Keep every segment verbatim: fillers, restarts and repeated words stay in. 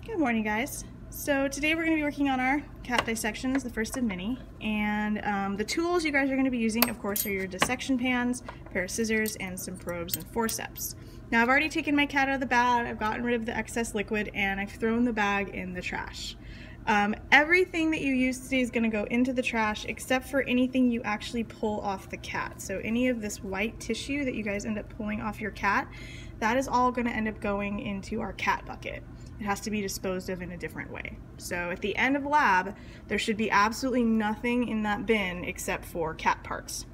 Good morning, guys. So today we're going to be working on our cat dissections, the first of many, and um, the tools you guys are going to be using, of course, are your dissection pans, a pair of scissors, and some probes and forceps. Now I've already taken my cat out of the bag, I've gotten rid of the excess liquid, and I've thrown the bag in the trash. Um, everything that you use today is going to go into the trash except for anything you actually pull off the cat. So any of this white tissue that you guys end up pulling off your cat, that is all going to end up going into our cat bucket. It has to be disposed of in a different way. So at the end of lab, there should be absolutely nothing in that bin except for cat parts.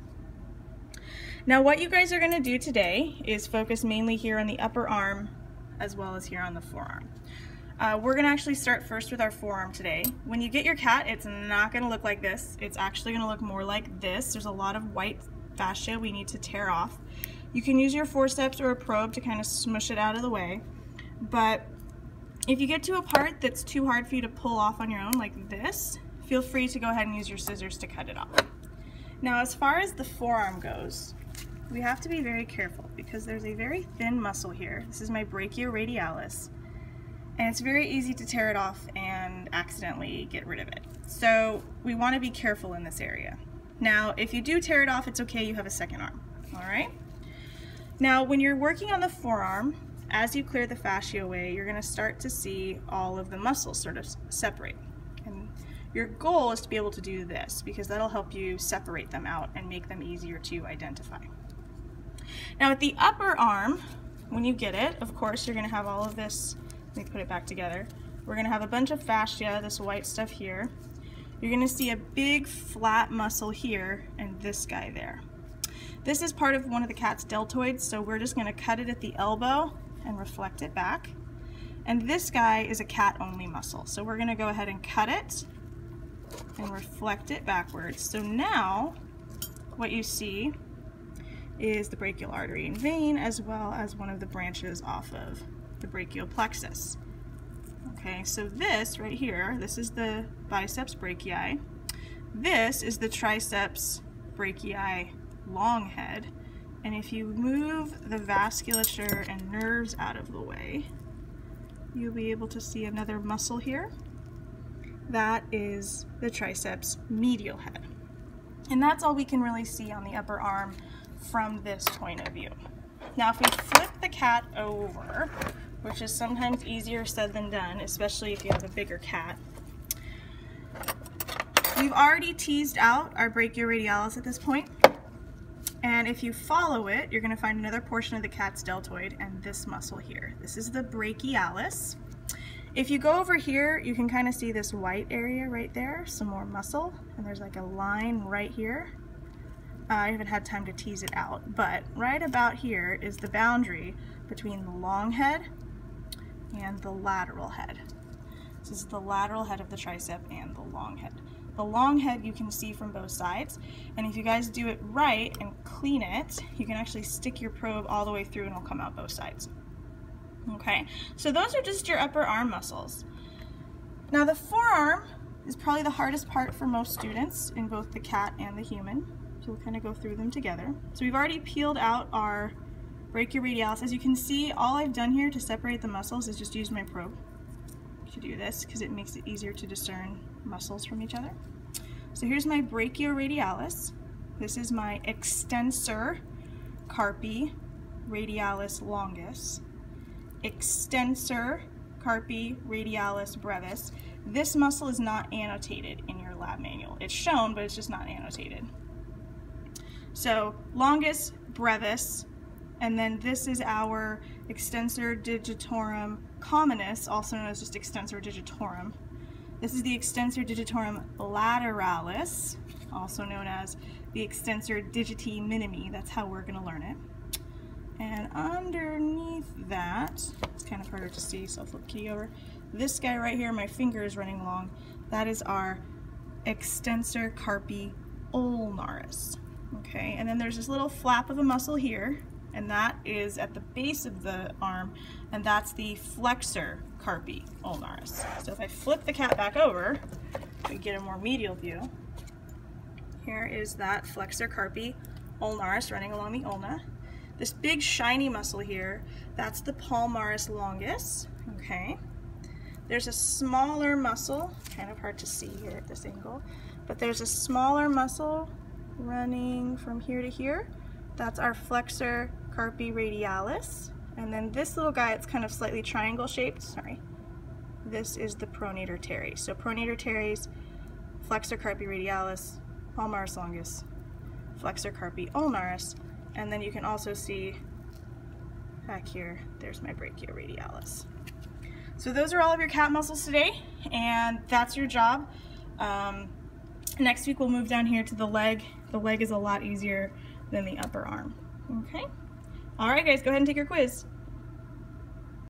Now what you guys are going to do today is focus mainly here on the upper arm as well as here on the forearm. Uh, we're going to actually start first with our forearm today. When you get your cat, it's not going to look like this. It's actually going to look more like this. There's a lot of white fascia we need to tear off. You can use your forceps or a probe to kind of smush it out of the way, but if you get to a part that's too hard for you to pull off on your own, like this, feel free to go ahead and use your scissors to cut it off. Now, as far as the forearm goes, we have to be very careful because there's a very thin muscle here. This is my brachioradialis, and it's very easy to tear it off and accidentally get rid of it. So we want to be careful in this area. Now, if you do tear it off, it's okay, you have a second arm, all right? Now, when you're working on the forearm, as you clear the fascia away, you're going to start to see all of the muscles sort of separate. And your goal is to be able to do this because that'll help you separate them out and make them easier to identify. Now at the upper arm, when you get it, of course, you're going to have all of this. Let me put it back together. We're going to have a bunch of fascia, this white stuff here. You're going to see a big flat muscle here and this guy there. This is part of one of the cat's deltoids, so we're just going to cut it at the elbow and reflect it back. And this guy is a cat-only muscle, so we're going to go ahead and cut it and reflect it backwards. So now what you see is the brachial artery and vein as well as one of the branches off of the brachial plexus. Okay, so this right here, this is the biceps brachii. This is the triceps brachii long head. And if you move the vasculature and nerves out of the way, you'll be able to see another muscle here. That is the triceps medial head. And that's all we can really see on the upper arm from this point of view. Now if we flip the cat over, which is sometimes easier said than done, especially if you have a bigger cat, we've already teased out our brachioradialis at this point. And if you follow it, you're going to find another portion of the cat's deltoid and this muscle here. This is the brachialis. If you go over here, you can kind of see this white area right there, some more muscle, and there's like a line right here. Uh, I haven't had time to tease it out, but right about here is the boundary between the long head and the lateral head. This is the lateral head of the tricep and the long head. The long head you can see from both sides, and if you guys do it right and clean it, you can actually stick your probe all the way through and it'll come out both sides. Okay, so those are just your upper arm muscles. Now the forearm is probably the hardest part for most students in both the cat and the human, so we'll kind of go through them together. So we've already peeled out our brachioradialis. As you can see, all I've done here to separate the muscles is just use my probe to do this because it makes it easier to discern muscles from each other. So here's my brachioradialis. This is my extensor carpi radialis longus. Extensor carpi radialis brevis. This muscle is not annotated in your lab manual. It's shown, but it's just not annotated. So longus, brevis, and then this is our extensor digitorum communis, also known as just extensor digitorum. This is the extensor digitorum lateralis, also known as the extensor digiti minimi. That's how we're going to learn it. And underneath that, it's kind of harder to see, so I'll flip kitty over. This guy right here, my finger is running long. That is our extensor carpi ulnaris. Okay, and then there's this little flap of a muscle here, and that is at the base of the arm, and that's the flexor carpi ulnaris. So if I flip the cat back over, we get a more medial view. Here is that flexor carpi ulnaris running along the ulna. This big shiny muscle here, that's the palmaris longus, okay? there's a smaller muscle, kind of hard to see here at this angle, but there's a smaller muscle running from here to here. That's our flexor carpi radialis. And then this little guy, it's kind of slightly triangle shaped, sorry. This is the pronator teres. So pronator teres, flexor carpi radialis, palmaris longus, flexor carpi ulnaris, and then you can also see back here, there's my brachioradialis. So those are all of your cat muscles today, and that's your job. Um, next week we'll move down here to the leg. The leg is a lot easier than the upper arm. Okay? All right, guys, go ahead and take your quiz.